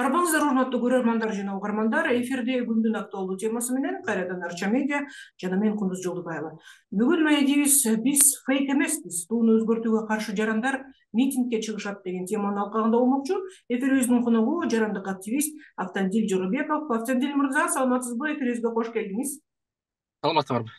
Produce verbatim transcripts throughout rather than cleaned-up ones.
Арбаңыздар урматтуу көрөрмандар жана угармандар, эфирде күндүн актуалдуу темасы менен кайрадан Арча медиа жана мен Кундуз Жолдубаева. Бүгүн маегибиз биз фейк эмеспиз, тууну өзгөртүүгө каршы жарандар митингге чыгышат деген теманын алкагында болмокчу. Эфирибиздин коногу жарандык активист Автандил Жорубеков. Автандил мырза, саламатсызбы? Эфирибизге кош келдиңиз. Саламатсыздарбы?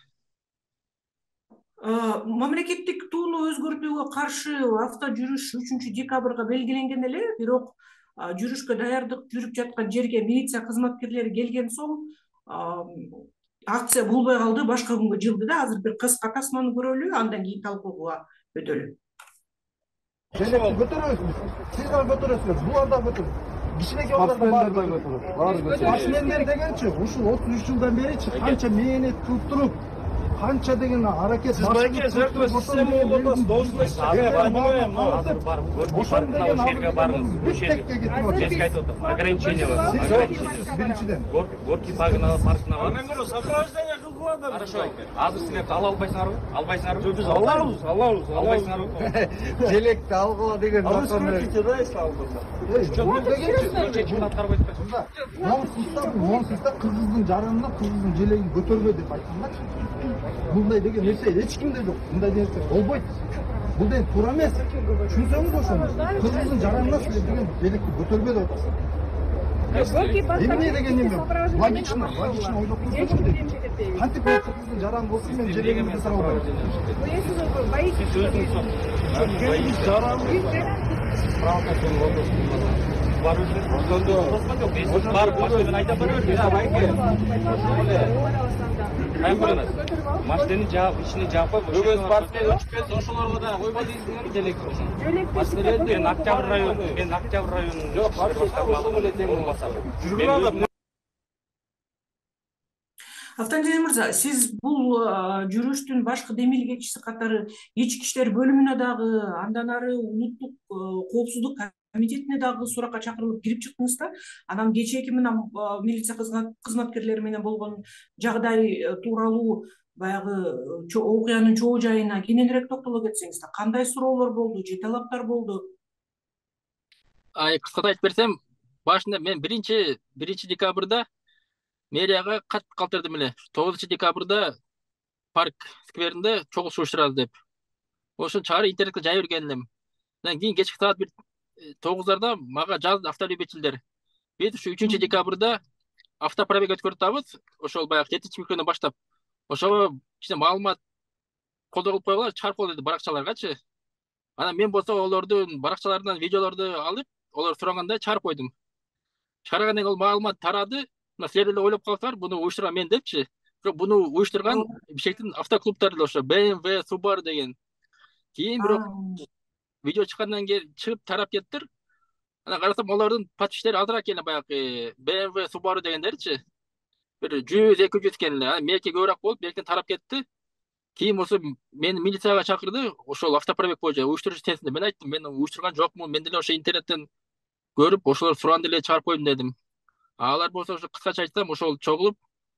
Мамлекеттик тууну өзгөртүүгө каршы авто жүрүш үчүнчү декабрга белгиленген эле, бирок жүрүшкө даярдык жүрүп жаткан жерге милиция кызматкерлери келген соң акция болбой калды, башка күнгө жылды да. Азыр бир кыска тасманы көрөлү, андан кийин талкууга өтөлү. Желекти көтөрөбүз. Сиз да көтөрөсүз, булар да көтөрөт. Кичинекей балдар да көтөрөт. Машинелер дегенчи ушул отуз үч жылдан беричи канча мээнет кылып туруп, канча деген аракет Байке жертва система олотасы должность. Ограничение бар. Биринчиден. Горки паркына паркына. Сопровождение кылган. Хорошо. Азыр силерди ала албайсыңарбы? Албайсыңарбы? Биз алабыз, алабыз, албайсыңарбы? Желекти алгыла деген Раскрутите, да, если албаса. Монсузда, монсузда кыргыздын жаранына кыргыздын желегин көтөрбө деп айткандарчы. Мындай деген нерсе эч кимде жок. Мындай нерсе болбойт. Бул деген туура эмес. Түшүнсөңүз ошону. Кыргыздын жаранына силер деген желекти көтөрбө деп атасыз. Эмне деген эме? Логично, логично ойлоп көрсөңүз. Кантип кыргыздын жаран болсун, мен желегимди сара албайм. Провокация болду. Бар өзү. Ошондо бар машинаны айдап барып, Айгүрүнөт. Машинаны жаап, ичине жаап коюп, өгөз партия өчүп кетти, ошолорго да койбой дейсиңерби желек. Машиналерди Октябрь району, мен Октябрь районунун жок, башкармалыгы эле тең болмаса. Автандил мырза, сиз бул жүрүштүн башкы демилгечиси катары ички иштер бөлүмүнө дагы, андан ары улуттук коопсуздук комитетине дагы суракка чакырылып кирип чыктыңыз да. Анан кечээки менен милиция кызматкерлери менен болгон жагдай тууралуу баягы окуянын чоо жайына кененирээк токтоло кетсеңиз да, кандай суроолор болду, же талаптар болду? Ай, кыската айтып берсем, башында мен биринчи биринчи декабрда мэрияга кат калтырдым эле. тогузунчу декабрда парк скверинде чогулуш уюштуралы деп. Ошон чыгарып интернетке жайып берген элем. Андан кийин кечки саат бир тогуздарда мага жазды автолюбительдер. Биз ушу үчүнчү декабрда автопробег өткөрүп атабыз. Ошол баягы жетинчи микродон баштап. Ошого кичине маалымат колдоо кылып койгула, чыгарып кой деди баракчаларгачы. Анан мен болсо олордун баракчаларынан видеолорду алып, олор сурагандай чыгарып койдум. Чыгаргандан кийин ол маалымат тарады. Силер деле ойлоп калсаңар, буну уюштурган мен депчи. Бирок буну уюштурган Бишкектин автоклубтары эле, ошо бэ эм вэ, Subaru деген. Кийин бирок видео чыккандан кийин чыгып тарап кеттир. Анан карасам, олордун подписчилери азыраак экен, баягы бэ эм вэ, Subaru дегендерчи. Бир жүз эки жүз экен эле. Анан меники көбүрөөк болуп, меникиден тарап кетти. Кийин болсо мени милицияга чакырды. Ошол автопробег боюнча уюштуруучу тесинде мен айттым, мен уюштурган жокмун. Мен деле ошо интернеттен көрүп, ошолор сураган деле чыгарып койдум дедим. Алар болсо ошо кыскача айтсам, ошол чогулуп,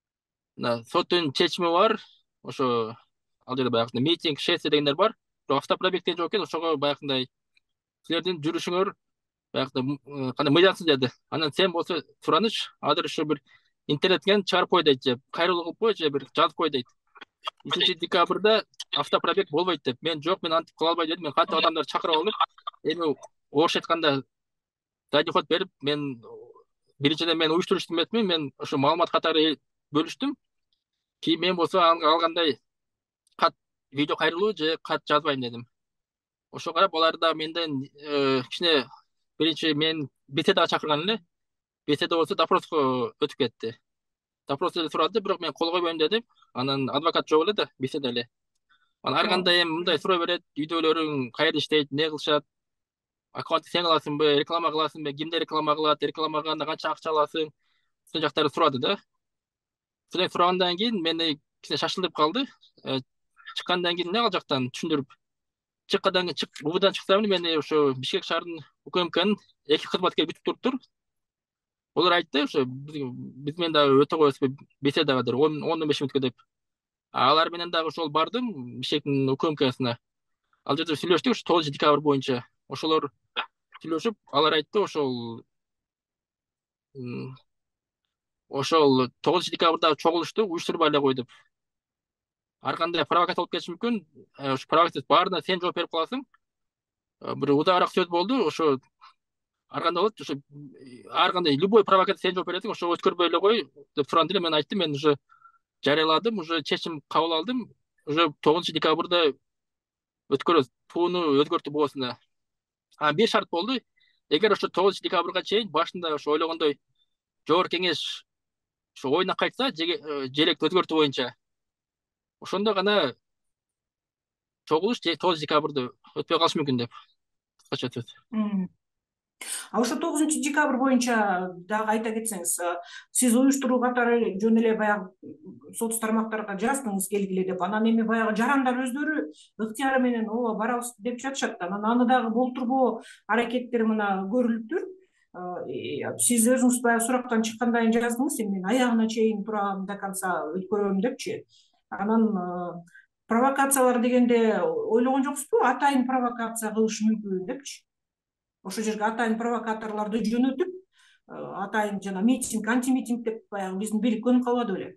соттун чечими бар. Ошо ал жерде баягы митинг, шествие дегендер бар. Бирок автопробег деген жок экен. Ошого баягындай силердин жүрүшүңөр баягы кандай мыйзамсыз деди. Анан сен болсо сураныч, азыр ушу бир интернеттен чыгарып кой дейт, же кайрылуу кылып кой, же бир жазып кой дейт. үчүнчү декабрда автопробег болбойт деп. Мен жок, мен антип кыла албайм дедим. Мен кантип адамдар чакырып алып, эми орусча айтканда задний ход берип, мен биринчиден мен уюштуруучу эмесмин, мен ошо маалымат катары бөлүштүм. Кийин мен болсо алгандай кат видео кайрылуу же кат жазбайм дедим. Ошо карап алар да менден кичине биринчи мен беседага чакырган эле. Беседа болсо допроско өтүп кетти. Допросто сурады, бирок мен кол койбойм дедим. Анан адвокат жок эле да, беседа эле. Анан ар кандай эми мындай суроо берет, үйдөлөрүң кайерде иштейт, эмне кылышат, аккаунтты сен кыласыңбы, реклама кыласыңбы, кимдер реклама кылат, реклама кылганда канча акча аласың, ушул жактарды сурады да. Ушуну сурагандан кийин мени кичине шашылдырып калды. Чыккандан кийин эмне ал жактан түшүндүрүп, чыккандан кийин чык убудан чыксам эле мени ошо Бишкек шаарынын УКМКнын эки кызматкери күтүп туруптур. Олар айтты, ошо биз менен дагы өтө коесузбу беседагадыр он он беш мүнөткө деп. Алар менен дагы ошол бардым Бишкектин УКМКсына. Ал жерде сүйлөштүк ушу тогузунчу декабрь боюнча. Ошолор сүйлөшүп, алар айтты, ошол м, ошол тогузунчу декабрда чогулушту уюштуруп эле кой деп. Ар кандай провокация болуп кетиши мүмкүн. Ошо провокация баарына сен жооп берип каласың. Бир удараак сөз болду. Ошо ар кандай болот. Ошо ар кандай любой провокация сен жооп бересиң. Ошо өткөрбөй эле кой деп сурады эле. Мен айттым, мен уже жарыяладым, уже чечим кабыл алдым. Уже тогузунчу декабрда өткөрөбүз. Тууну өзгөртүү болсун. А бир шарт болду. Эгер ошо тогузунчу декабрга чейин башында ошо ойлогондой жогорку кеңеш ошо оюна кайтса, желекти өзгөртүү боюнча, ошондо гана чогулуш тогузунчу декабрда өтпөй калышы мүмкүн деп. Кыскача сөз. А ошо тогузунчу декабрь боюнча дагы айта кетсеңиз, сиз уюштуруу катары жөн эле баягы соц тармактарга жаздыңыз келгиле деп. Анан эми баягы жарандар өздөрү ыктыяры менен ооба барабыз деп жатышат. Анан аны дагы болтурбоо аракеттери мына көрүлүптүр. Сиз өзүңүз баягы сурактан чыккандан кийин жаздыңыз, эми мен аягына чейин турам, до конца өткөрөм депчи. Анан провокациялар дегенде ойлогон жоксузбу, атайын провокация кылышы мүмкүн депчи. Ошол жерге атайын провокаторлорду жөнөтүп, атайын жана митинг, антимитинг деп баягы биздин бийлик көнүп калбады беле.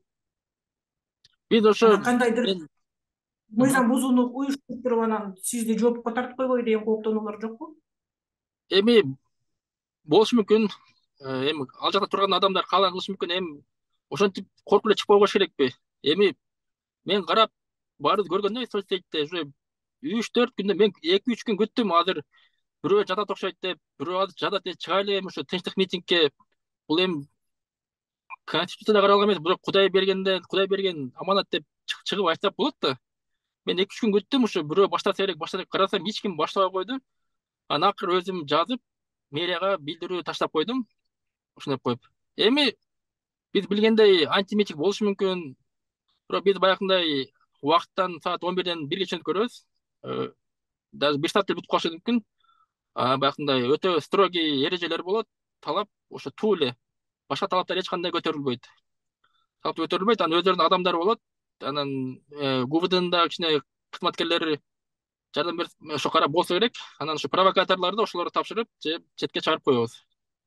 Биз ошо кандайдыр мыйзам бузууну уюштуруп туруп анан сизди жоопко тартып койбойбу деген кооптонуулар жокпу? Эми болушу мүмкүн. Эми ал жакта турган адамдар каалай кылышы мүмкүн. Эми ошентип коркуп эле чыкпай коюш керекпи? Эми мен карап баарыбыз көргөндөй соцсетте уже үч төрт күндө мен эки үч күн күттүм. Азыр бирөө жатат окшойт деп, бирөө азыр жатат деп чыгайлы эми ошо тынчтык митингге. Бул эми конституцияда каралган эмес, бирок Кудай бергенде, Кудай берген аманат деп чыгып айтсак болот да. Мен эки үч күн күттүм, ошо бирөө баштаса элек баштаса элек карасам эч ким баштабай койду. Анан акыры өзүм жазып, мэрияга билдирүү таштап койдум. Ошондой коюп. Эми биз билгендей антимитинг болушу мүмкүн. Бирок биз баягындай убакыттан саат он бирден бирге чейин көрөбүз. Даже бир саатта бүтүп калышы мүмкүн. Баягындай өтө строгий эрежелер болот. Талап ошо туу эле. Башка талаптар эч кандай көтөрүлбөйт. Талап көтөрүлбөйт, анан өздөрүнүн адамдары болот. Анан ГУВДнын да кичине кызматкерлери жардам берип ошо карап болсо керек. Анан ошо провокаторлорду ошолорго тапшырып, же четке чыгарып коебуз.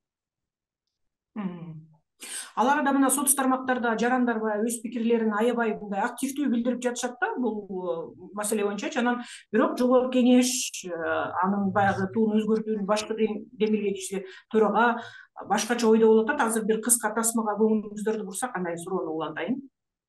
Ал арада мына соц тармактарда жарандар баягы өз пикирлерин аябай мындай активдүү билдирип жатышат да бул маселе боюнча. Анан бирок жогорку кеңеш анын баягы тууну өзгөртүүнүн башкы демилгечиси төрага башкача ойдо болуп атат. Азыр бир кыска тасмага көңүлүңүздөрдү бурсак кандай суроону улантайын?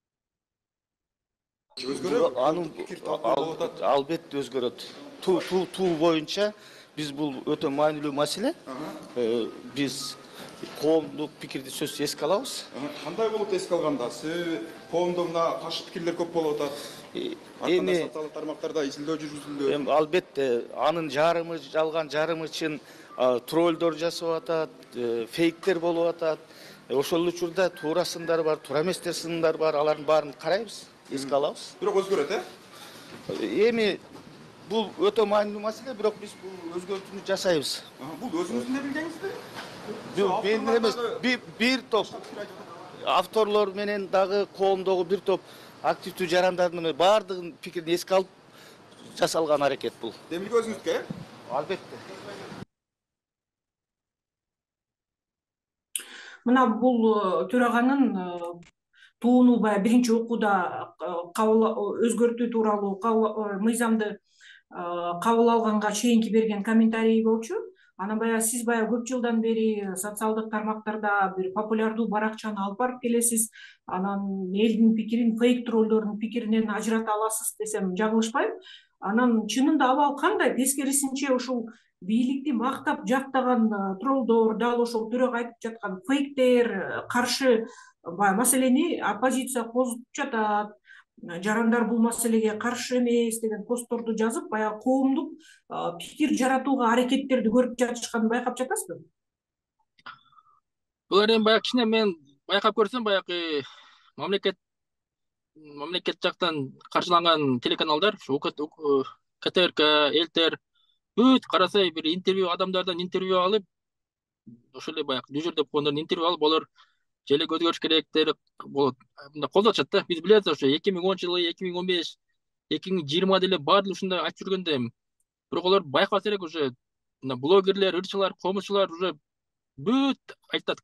Өзгөрөт? Анын албетте өзгөрөт. Туу туу туу боюнча биз бул өтө маанилүү маселе. Биз коомдук пикирди сөзсүз эске алабыз. Кандай болот эске алганда? Себеби коомдо мына каршы пикирлер көп болуп атат. Эми социалдык тармактарда изилдөө жүргүзүлдү. Эми албетте анын жарымы жалган, жарымы чын троллдор жасап атат, фейктер болуп атат. Ошол учурда туура сындар бар, туура эместер сындар бар. Алардын баарын карайбыз, эске алабыз. Бирок өзгөрөт, э? Эми бул өтө маанилүү маселе, бирок биз бул өзгөртүүнү жасайбыз. Бул өзүңүздүн да билгениңизби? Мен эмес, бир топ авторлор менен дагы коомдогу бир топ активдүү жарандардын баардыгынын пикирин эске алып жасалган аракет бул. Демилге өзүңүздүкө, э? Албетте. Мына бул төраганын тууну баягы биринчи окууда өзгөртүү тууралуу мыйзамды кабыл алганга чейинки берген комментарий болчу. Анан баягы сиз баягы көп жылдан бери социалдык тармактарда бир популярдуу баракчаны алып барып келесиз. Анан элдин пикирин фейк троллдордун пикиринен ажырата аласыз десем жаңылышпайм. Анан чынында абал кандай? Тескерисинче ушул бийликти мактап жактаган троллдор, дал ошол төрөгө айтып жаткан фейктер каршы маселени оппозиция козутуп жатат. Жарандар бул маселеге каршы эмес деген постторду жазып, баягы коомдук пикир жаратууга аракеттерди көрүп жатышканын байкап жатасызбы? Булар эми баягы кичине мен байкап көрсөм, баягы мамлекет мамлекет жактан каржыланган телеканалдар, КТРК, Элтер бүт карасай бир интервью адамдардан интервью алып, ошол эле баягы дүйжөр деп конгондордон интервью алып, алар желек өзгөрүш керектер болот. Мында колдотушат да. Биз билебиз ошо эки миң он жылы, эки миң он беш, эки миң жыйырма деле баардыгы ушундай айтып жүргөндө, бирок алар байкаса элек уже мына блогерлер, ырчылар, комузчулар уже бүт айтат.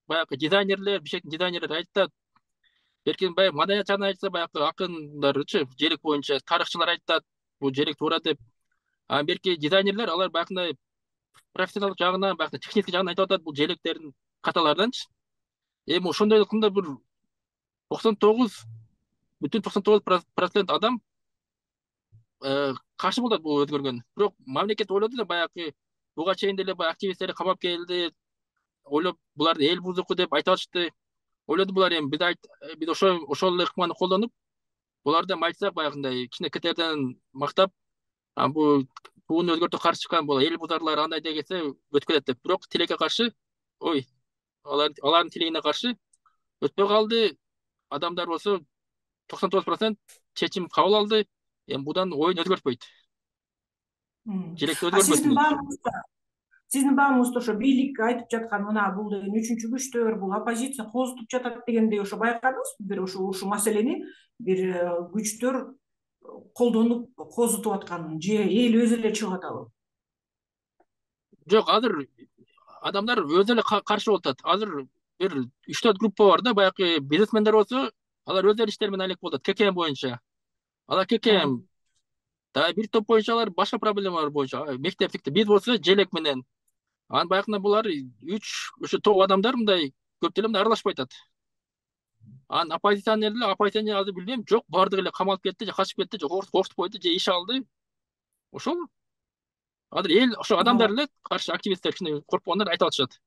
баягы дизайнерлер, бишкектин дизайнерлери айтат. Беркин баягы маданият жагынан айтса, баягы акындарчы, желек боюнча тарыхчылар айтат, бул желек туура деп. А берки дизайнерлер алар баягындай профессионалдык жагынан, баягы техник жагынан айтып атат бул желектердин каталарданчы. Эми ошондойлукунда бир токсон тогуз бүтүн токсон тогуз процент адам каршы болот бул өзгөргөн. Бирок мамлекет ойлоду да баягы буга чейин деле баягы активисттер камап келди. Ойлоп буларды эл бузуку деп айта алышты. Ойлоду булар эми биз айт биз ошо ошол ыкманы колдонуп, булардан айтсак баягындай кичине кетерден мактап, бул буну өзгөртүп каршы чыккан бул эл бузарлар андай дегенсе өтүп кетет деп. Бирок тилекке каршы, ой, алар алардын тилегине каршы өтпөй калды. Адамдар болсо токсон тогуз процент чечим кабыл алды. Эми будан оюн өзгөртпөйт. Желекти А сиздин өзгөрбөсүн. баарыңызда сиздин баарыңызда ошо бийлик айтып жаткан мына бул деген үчүнчү күчтөр, бул оппозиция козутуп жатат дегендей ошо байкадыңызбы? Бир ошо ушул маселени бир күчтөр колдонуп козутуп атканын же эл өзү эле чыгып атабы? Жок, азыр адамдар өзү эле каршы болуп атат. Азыр бир үч төрт группа бар да, баягы бизнесмендер болсо, алар өздөрү иштери менен алек болот, ККМ боюнча. Алар ККМ да бир топ боюнча алар башка проблемалар боюнча, мектептикти. Биз болсо желек менен. Анан баягында булар үч ошо топ адамдар мындай көп деле мындай аралашпай атат. Анан оппозиционерлер, оппозиционер азыр билбейм, жок, бардыгы эле камалып кетти, же качып кетти, же коркутуп койду, же иш алды. Ошол. Азыр эл ошо адамдар эле каршы, активисттер кичине коркпогондар айтып атышат.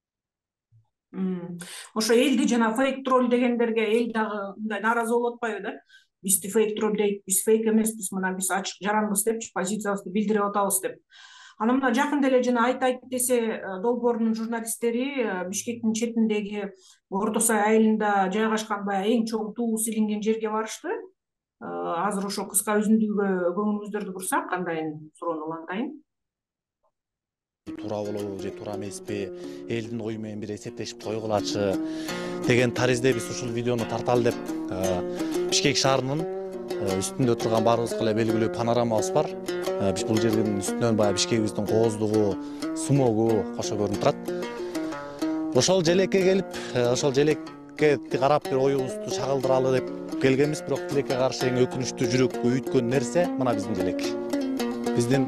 Ошо элди жана фейк тролль дегендерге эл дагы мындай нааразы болуп атпайбы да? Бизди фейк тролль дейт, биз фейк эмеспиз, мына биз ачык жаранбыз депчи, позициябызды билдирип атабыз деп. Анан мына жакында эле жана айт айт десе долбоорунун журналисттери Бишкектин четиндеги Орто Сай айылында жайгашкан баягы эң чоң туубу силинген жерге барышты. Азыр ошо кыска үзүндүгүгө көңүлүңүздөрдү бурсак, кандайын суроону улантайын? Туура болобу же туура эмеспи, элдин ою менен бир эсептешип койгулачы деген таризде биз ушул видеону тарталы деп Бишкек шаарынын үстүндө турган баарыбызга эле белгилүү панорамабыз бар. Биз бул жердин үстүнөн баягы Бишкегибиздин кооздугу, сумогу кошо көрүнүп турат. Ошол желекке келип, ошол желекке карап бир оюбузду чагылдыралы деп келгенбиз, бирок тилекке каршы эң өкүнүчтүү, жүрөккө үйүткөн нерсе мына биздин желек. Биздин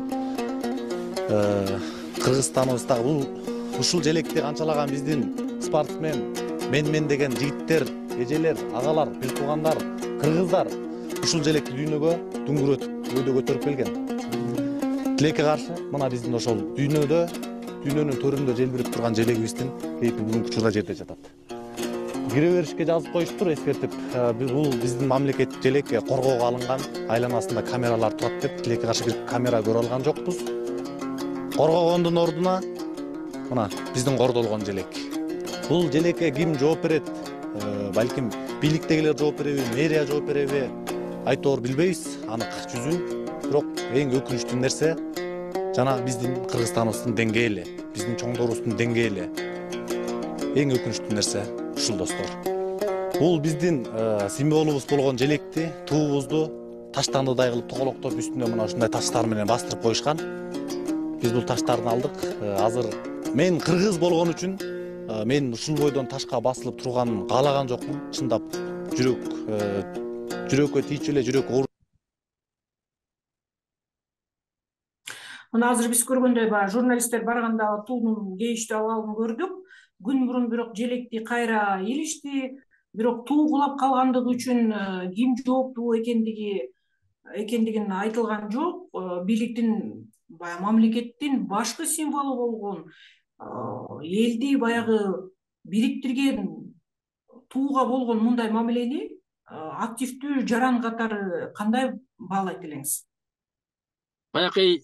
Кыргызстаныбызда бул ушул желекти канчалаган биздин спортсмен, мен-мен деген жигиттер, эжелер, агалар, бир туугандар, кыргыздар ушул желекти дүйнөгө дүңгүрөтүп, өйдө көтөрүп келген. Тилекке каршы мына биздин ошол дүйнөдө, дүйнөнүн төрүндө желбирип турган желегибиздин кейпи бүгүнкү учурда жерде жатат. Кире беришке жазып коюштур, эскертип, бул биздин мамлекеттик желек коргоого алынган, айланасында камералар турат деп, тилекке каршы бир камера көрө алган жокпуз. Коргогондун ордуна мына биздин кордолгон желек. Бул желекке ким жооп берет? Балким бийликтегилер жооп береби, мэрия жооп береби? Айтоор билбейбиз, анык жүзүн. Бирок эң өкүнүчтүү нерсе жана биздин Кыргызстаныбыздын деңгээли, биздин чоңдорубуздун деңгээли. Эң өкүнүчтүү нерсе ушул достор. Бул биздин символубуз болгон желекти, туубузду таштандыдай кылып тоголоктоп үстүнө мына ушундай таштар менен бастырып коюшкан. Биз бул таштарды алдык. Азыр мен кыргыз болгон үчүн мен ушул бойдон ташка басылып турганын каалаган жокмун. Чындап жүрөк жүрөккө тийчү эле жүрөк оор. Мына азыр биз көргөндөй баягы журналисттер барганда туунун кейиштүү абалын көрдүк. Күн мурун бирок желекти кайра илишти. Бирок туу кулап калгандыгы үчүн ким жооптуу экендиги экендигин айтылган жок. Бийликтин баягы мамлекеттин башкы символу болгон элди баягы бириктирген тууга болгон мындай мамилени активдүү жаран катары кандай баалайт элеңиз? Баягы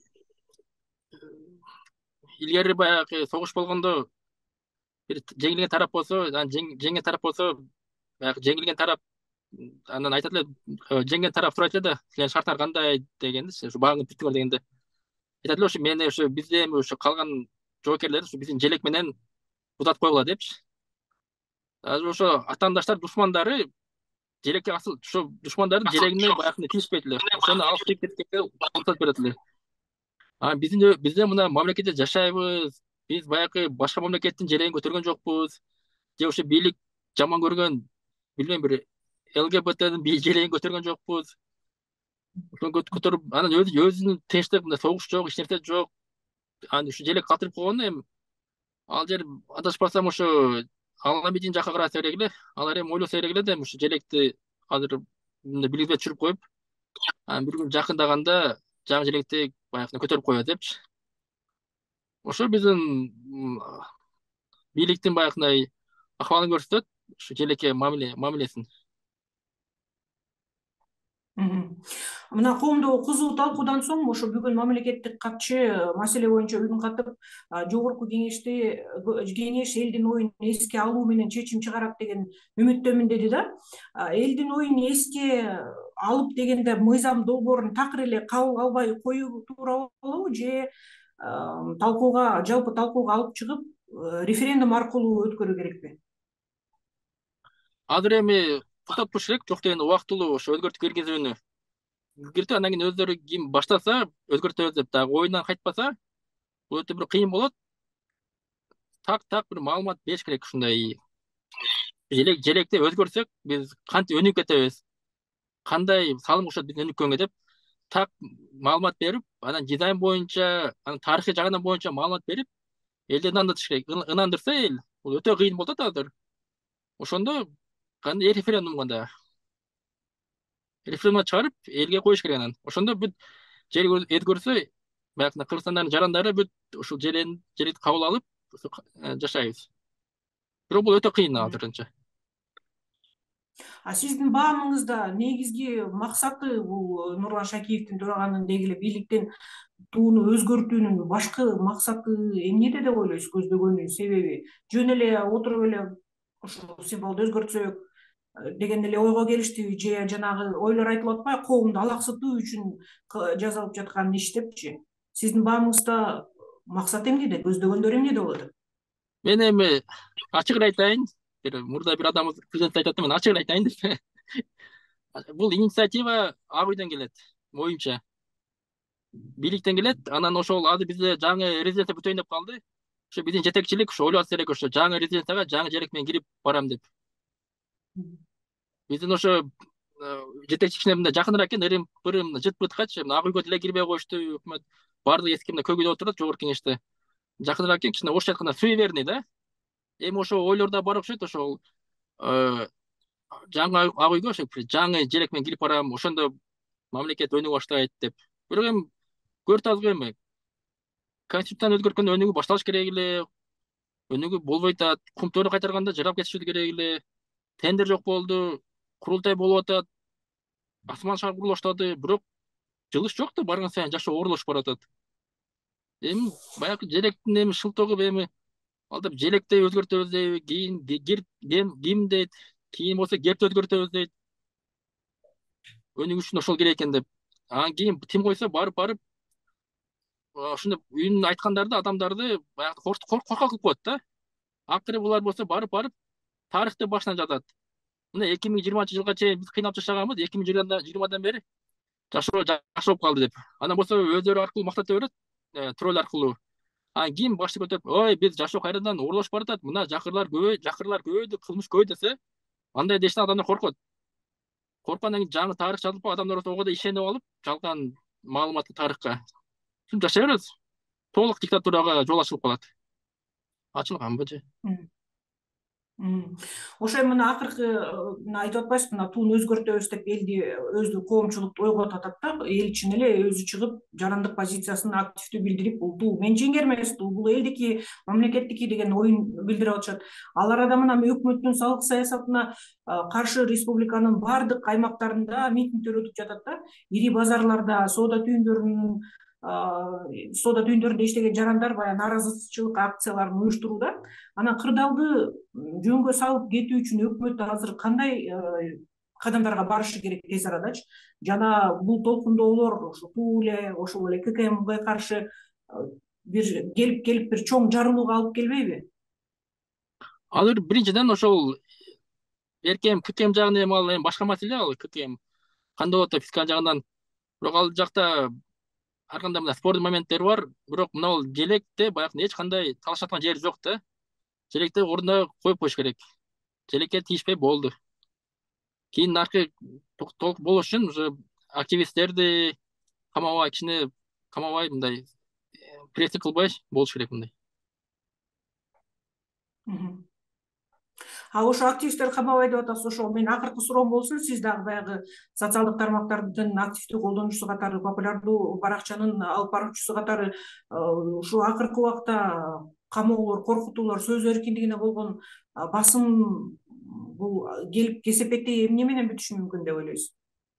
илгери баягы согуш болгондо бир жеңилген тарап болсо, жеңген тарап болсо, баягы жеңилген тарап андан айтат эле, жеңген тарап сурайт эле да, силердин шарттар кандай дегенди, ушу багыңды бүттүңөр дегенде. Айтат эле, ошо мени ошо бизде эми ошо калган жоокерлер ушу биздин желек менен бузатып койгула депчи. Азыр ошо атаандаштар, душмандары желекке асыл, ошо душмандардын желегине баягы тийишпейт эле. Ошону алып чыгып кеткенге уруксат берет эле. А биздин бизде мына мамлекетте жашайбыз. Биз баягы башка мамлекеттин желегин көтөргөн жокпуз. же ошо бийлик жаман көргөн билбейм бир ЛГБТнин желегин көтөргөн жокпуз. Ошону көтөрүп анан өзү өзүнүн тынчтык, мындай согуш жок, эч нерсе жок. Анан ушу желек калтырып койгону эми ал жер адашпасам ошо Аламедин жака караса керек эле. Алар эми ойлосо керек эле да эми ушу желекти азыр билгизбей түшүрүп коюп, анан бир күн жакындаганда жаңы желекти баягы көтөрүп коет депчи. Ошо биздин бийликтин баягындай акыбалын көрсөтөт, ушу желекке мамиле мамилесин. Мына коомдогу кызуу талкуудан соң ошо бүгүн мамлекеттик катчы маселе боюнча үн катып, жогорку кеңешти кеңеш элдин оюн эске алуу менен чечим чыгарат деген үмүттөмүн деди да. Элдин оюн эске алып дегенде мыйзам долбоорун такыр эле кабыл албай коюу туура болобу же талкууга жалпы талкууга алып чыгып референдум аркылуу өткөрүү керекпи? Азыр эми токтотуш керек, жок дегенде убактылуу ошо өзгөртүү киргизүүнү. Киргизип анан кийин өздөрү ким баштаса, өзгөртөбүз деп дагы оюндан кайтпаса, бул өтө бир кыйын болот. Так так бир маалымат бериш керек ушундай. Желек желекти өзгөрсөк, биз кантип өнүгүп кетебиз? Кандай салым кошот биздин өнүккөнгө деп так маалымат берип, анан дизайн боюнча, анан тарыхый жагынан боюнча маалымат берип, элди ынандырыш керек. Ынандырса эл, бул өтө кыйын болот азыр. Ошондо кандай референдумга да референдумга чыгарып элге коюш керек анан. Ошондо бүт жер өзгөрсө, баягы Кыргызстандын жарандары бүт ушул жерди кабыл алып жашайбыз. Бирок бул өтө кыйын азырынча. А сиздин баамыңызда негизги максаты бул Нурлан Шакиевдин төраганындагы эле бийликтен тууну өзгөртүүнүн башкы максаты эмнеде деп ойлойсуз, көздөгөнү себеби? Жөн эле отуруп эле ушул символду өзгөртсөк деген эле ойго келиштиби же жанагы ойлор айтылып атпайбы, коомду алаксытуу үчүн жасалып жаткан иш депчи? Сиздин баамыңызда максат эмнеде, көздөгөндөр эмнеде болот? Мен эми ачык эле айтайын, бир мурда бир адам президент айтат, мен ачык эле айтайын деп. Бул инициатива Ак үйдөн келет, моюмча. Бийликтен келет, анан ошол азыр бизде жаңы резиденция бүтөйүн деп калды. Ошо биздин жетекчилик ошо ойлоп атса керек, ошо жаңы резиденцияга жаңы желек менен кирип барам деп. Биздин ошо жетекчиликчине мындай жакыныраак экен, ырым бырым жыт быткачы, Ак үйгө деле кирбей коюшту, өкмөт баардыгы эски мындай көк үйдө отурат, жогорку кеңеште. Жакыныраак экен, кичине орусча айтканда суеверный да. Эми ошо ойлор да бар окшойт, ошол жаңы Ак үйгө ошо жаңы желек менен кирип барам, ошондо мамлекет өнүгө баштайт деп. Бирок эми көрүп атабыз эми конституцияны өзгөрткөндө өнүгүү башталыш керек эле. Өнүгүү болбой атат. Кумтөрдү кайтарганда жырап кетиши керек эле. Тендер жок болду, курултай болуп атат. Асман шаар курулуп баштады, бирок жылыш жок да, барган сайын жашоо оорулашып баратат. Эми баягы желектин эми шылтоогу эми алдап желекти өзгөртөбүз дейби, кийин ким дейт, кийин болсо герти өзгөртөбүз дейт. Өнүгүү үчүн ошол керек экен деп. Анан кийин тим койсо барып барып ушундай үн айткандарды, адамдарды баягы коркак кылып коет да. Акыры булар болсо барып барып тарыхты башынан жазат. Мына эки миң жыйырманчы жылга чейин биз кыйнап жашаганбыз, эки миң жыйырмадан бери жашоо жакшы болуп калды деп. Анан болсо өздөрү аркылуу мактата берет, тролль аркылуу. Анан кийин башты көтөрүп, ой, биз жашоо кайрадан оорулашып баратат, мына жакырлар көбөй, жакырлар көбөйдү, кылмыш көбөйдү десе, андай дештен адамдар коркот. Корккандан кийин жаңы тарых жазылып, адамдар ошого да ишенип алып, жалган маалыматты тарыхка ушинтип жашай берет. Толук диктатурага жол ачылып калат. Ачылганбы же? Ошо мына акыркы айтып атпайсызбы, мына тууну өзгөртөбүз деп элди өзү коомчулукту ойготуп атат да, эл чын эле өзү чыгып жарандык позициясын активдүү билдирип, бул туу менчиңер эмес, бул элдики, мамлекеттики деген оюн билдирип атышат. Алар да мына өкмөттүн салык саясатына каршы республиканын баардык аймактарында митингдер өтүп жатат да, ири базарларда, соода түйүндөрүнүн соода түйүндөрүндө иштеген жарандар баягы нааразычылык акцияларын уюштурууда. Анан кырдаалды жөнгө салып кетүү үчүн өкмөт азыр кандай кадамдарга барышы керек тез арадачы? Жана бул толкундоолор ошо туу эле ошол эле ККМге каршы бир келип келип бир чоң жарылууга алып келбейби? Азыр биринчиден ошол эркем ККМ жагынан эми ал эми башка маселе, ал ККМ кандай болот деп фискал жагынан. Бирок ал жакта ар кандай мына спордуу моменттер бар, бирок мына бул желекте баягы эч кандай талашатын жери жок да. желекти ордуна коюп коюш керек. Желекке тийишпей болду. Кийин наркы толук болуш үчүн уже активисттерди камабай, кичине камабай мындай прессинг кылбай болуш керек мындай. Мгм. А ошо активисттер камабай деп атасыз, ошо менин акыркы суроом болсун, сиз дагы баягы социалдык тармактардын активдүү колдонуучусу катары, популярдуу баракчанын алып баруучусу катары ушул акыркы убакта камоолор, коркутуулар, сөз эркиндигине болгон басым бул келип кесепетти эмне менен бүтүшү мүмкүн деп ойлойсуз?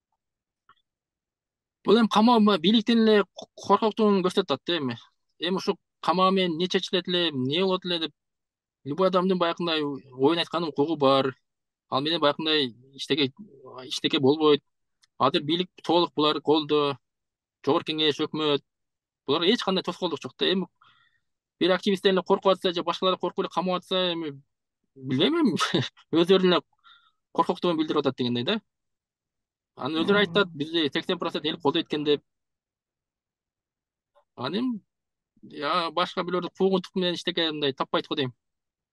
Бул эми камоо бийликтин эле коркоктугун көрсөтүп атат да эми. Эми ушу камаа менен эмне чечилет эле, эмне болот эле деп любой адамдын баягындай оюн айткан укугу бар. Ал менен баягындай иштеке иштеке болбойт. Азыр бийлик толук буларды колдо, жогорку кеңеш, өкмөт буларга эч кандай тоскоолдук жок да. Эми бир активисттер эле коркуп атса же башкалар коркуп эле камап атса, эми билбейм эми өздөрүнүн эле коркоктугун билдирип атат дегендей да. Анын өздөрү айтат, бизди сексен процент эл колдойт экен деп. Анан эми я башка бирөөлөр куугунтук менен иштеке мындай таппайт го дейм.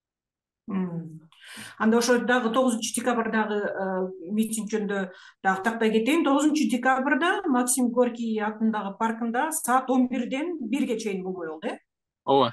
Анда ошо дагы тогузунчу декабрдагы митинг жөнүндө дагы тактай кетейин. тогузунчу декабрда Максим Горький атындагы паркында саат он бирден бирге чейин болбой болду, э? Ооба.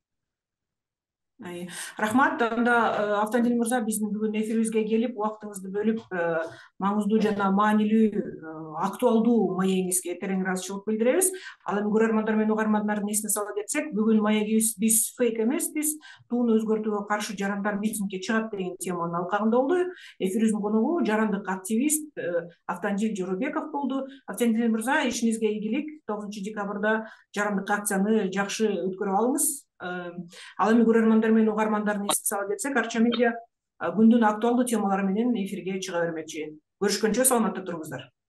Рахмат. Анда Автандил мырза, биздин бүгүн эфирибизге келип, убактыңызды бөлүп, маңыздуу жана маанилүү, актуалдуу маегиңизге терең ыраазычылык билдиребиз. Ал эми көрөрмандар менен угармандардын эсине сала кетсек, бүгүн маегибиз биз фейк эмеспиз, тууну өзгөртүүгө каршы жарандар митингге чыгат деген теманын алкагында болду. Эфирибиздин коногу жарандык активист Автандил Жоробеков болду. Автандил мырза, ишиңизге ийгилик. тогузунчу декабрда жарандык акцияны жакшы өткөрүп алыңыз. Ал эми көрөрмандар менен угармандардын эсине сала кетсек, Арча медиа күндүн актуалдуу темалары менен эфирге чыга бермекчи. Көрүшкөнчө саламатта туруңуздар.